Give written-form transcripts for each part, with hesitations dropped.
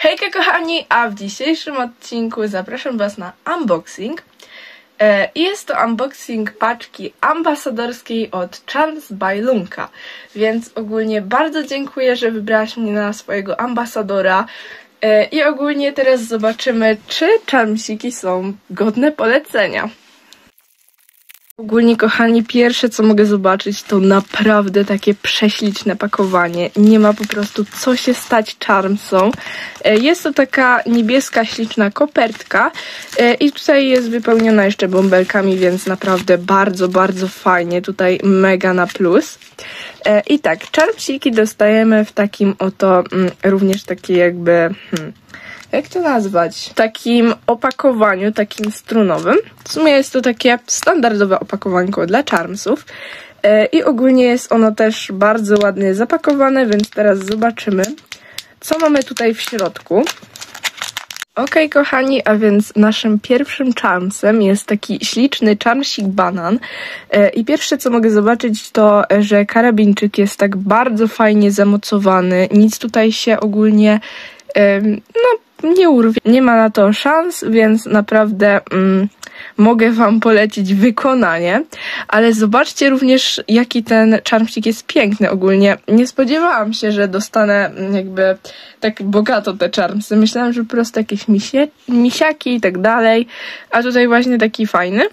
Hejka kochani, a w dzisiejszym odcinku zapraszam Was na unboxing. Jest to unboxing paczki ambasadorskiej od Charms by Lunka, więc ogólnie bardzo dziękuję, że wybrałaś mnie na swojego ambasadora. I ogólnie teraz zobaczymy, czy charmsiki są godne polecenia. Ogólnie kochani, pierwsze co mogę zobaczyć to naprawdę takie prześliczne pakowanie. Nie ma po prostu co się stać charmsom. Jest to taka niebieska śliczna kopertka i tutaj jest wypełniona jeszcze bąbelkami, więc naprawdę bardzo, bardzo fajnie. Tutaj mega na plus. I tak, charmsiki dostajemy w takim oto również takie jakby... jak to nazwać? W takim opakowaniu, takim strunowym. W sumie jest to takie standardowe opakowanko dla charmsów. I ogólnie jest ono też bardzo ładnie zapakowane, więc teraz zobaczymy, co mamy tutaj w środku. Ok, kochani, a więc naszym pierwszym charmsem jest taki śliczny charmsik banan. I pierwsze co mogę zobaczyć to, że karabinczyk jest tak bardzo fajnie zamocowany. Nic tutaj się ogólnie nie urwie. Nie ma na to szans, więc naprawdę mogę Wam polecić wykonanie. Ale zobaczcie również, jaki ten charmsik jest piękny ogólnie. Nie spodziewałam się, że dostanę jakby tak bogato te charmsy. Myślałam, że po prostu jakieś misiaki i tak dalej. A tutaj właśnie taki fajny.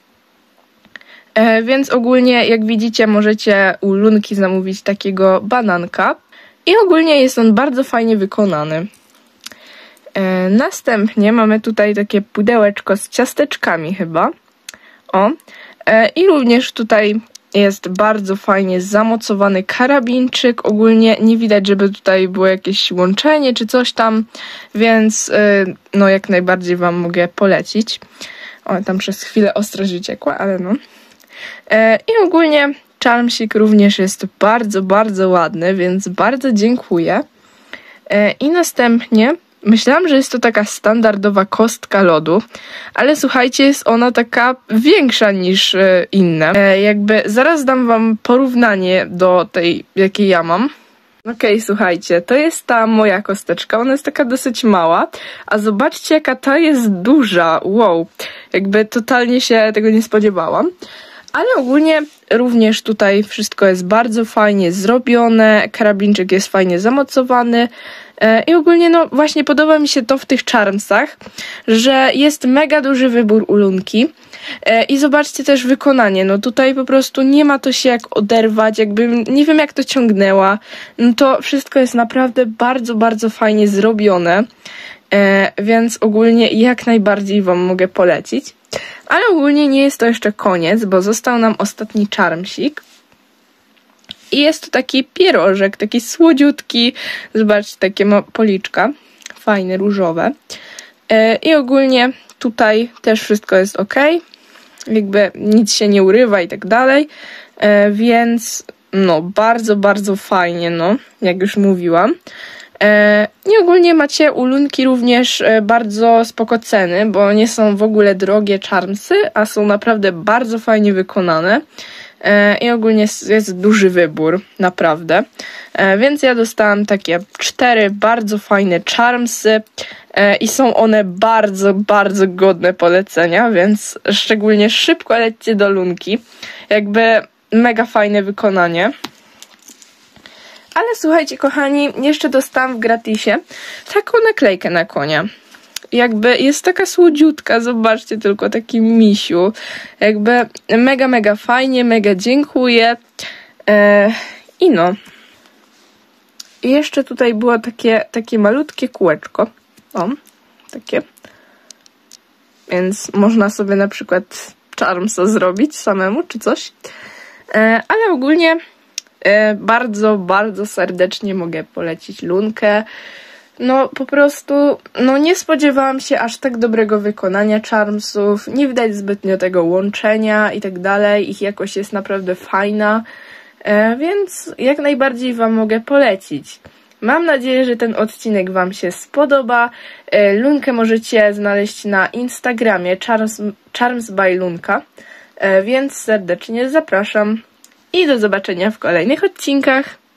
Więc ogólnie, jak widzicie, możecie u Lunki zamówić takiego bananka. I ogólnie jest on bardzo fajnie wykonany. Następnie mamy tutaj takie pudełeczko z ciasteczkami chyba. O. I również tutaj jest bardzo fajnie zamocowany karabinczyk. Ogólnie nie widać, żeby tutaj było jakieś łączenie czy coś tam, więc no jak najbardziej Wam mogę polecić. O, tam przez chwilę ostrość wyciekła, ale no. I ogólnie charmsik również jest bardzo, bardzo ładny, więc bardzo dziękuję. I następnie myślałam, że jest to taka standardowa kostka lodu, ale słuchajcie, jest ona taka większa niż inne. Jakby zaraz dam Wam porównanie do tej, jakiej ja mam. Okej, słuchajcie, to jest ta moja kosteczka, ona jest taka dosyć mała, a zobaczcie jaka ta jest duża, wow, jakby totalnie się tego nie spodziewałam. Ale ogólnie również tutaj wszystko jest bardzo fajnie zrobione, karabinczyk jest fajnie zamocowany i ogólnie no właśnie podoba mi się to w tych charmsach, że jest mega duży wybór u Lunki i zobaczcie też wykonanie, no tutaj po prostu nie ma to się jak oderwać, jakby nie wiem jak to ciągnęła, no to wszystko jest naprawdę bardzo, bardzo fajnie zrobione, więc ogólnie jak najbardziej Wam mogę polecić. Ale ogólnie nie jest to jeszcze koniec, bo został nam ostatni charmsik. I jest to taki pierożek, taki słodziutki. Zobaczcie, takie ma policzka. Fajne, różowe. I ogólnie tutaj też wszystko jest ok. Jakby nic się nie urywa i tak dalej. Więc no bardzo, bardzo fajnie, no, jak już mówiłam. I ogólnie macie u Lunki również bardzo spoko ceny, bo nie są w ogóle drogie charmsy, a są naprawdę bardzo fajnie wykonane. I ogólnie jest duży wybór, naprawdę. Więc ja dostałam takie 4 bardzo fajne charmsy i są one bardzo, bardzo godne polecenia, więc szczególnie szybko lećcie do Lunki. Jakby mega fajne wykonanie. Ale słuchajcie kochani, jeszcze dostałam w gratisie taką naklejkę na konia. Jakby jest taka słodziutka, zobaczcie tylko, taki misiu. Jakby mega, mega fajnie, mega dziękuję. I no. I jeszcze tutaj było takie malutkie kółeczko. O, takie. Więc można sobie na przykład charmsa zrobić samemu, czy coś. Ale ogólnie bardzo, bardzo serdecznie mogę polecić Lunkę. No po prostu, no nie spodziewałam się aż tak dobrego wykonania charmsów, nie widać zbytnio tego łączenia i tak dalej, ich jakość jest naprawdę fajna, więc jak najbardziej Wam mogę polecić. Mam nadzieję, że ten odcinek Wam się spodoba. Lunkę możecie znaleźć na Instagramie Charms by Lunka, więc serdecznie zapraszam i do zobaczenia w kolejnych odcinkach.